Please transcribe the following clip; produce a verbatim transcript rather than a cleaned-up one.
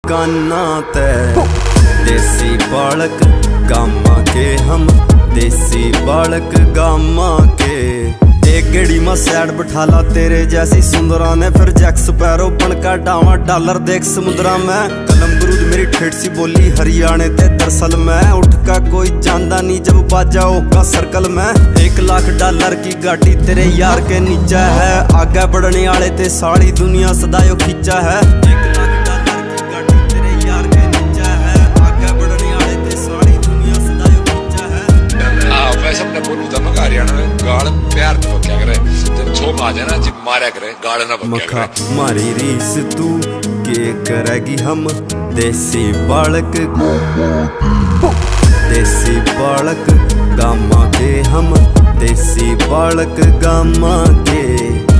काना ते देसी बालक गामा के हम, देसी बालक गामा के। एक गेड़ी में सैड बिठाला तेरे जैसी सुंदरा ने, फिर जैक स्पैरो बनकर डावा डॉलर देख समुद्रा में। कलम गुरूद मेरी ठेठ सी बोली हरियाणे ते दरअसल में, उठ का कोई जानदा नहीं जब बाजा होगा सर्कल में। एक लाख डॉलर की गाड़ी तेरे यार के नीचे है, आगे बढ़ने वाले ते सारी दुनिया सदायो खींचा है। एक लाख डॉलर की गाड़ी तेरे यार के नीचे है, आगे बढ़ने वाले ते सारी दुनिया सदायो खींचा है। आ वैसे अपने बोलू था मगर हरियाणा में गाड़ प्यार तो क्या करे, जब छोप आ जाए ना जब मारा करे गाड़ ना बक्या करे। मारी रीस तू के करेगी हम, देसी बालक देसी बालक गामा के हम, देसी बालक गामा के।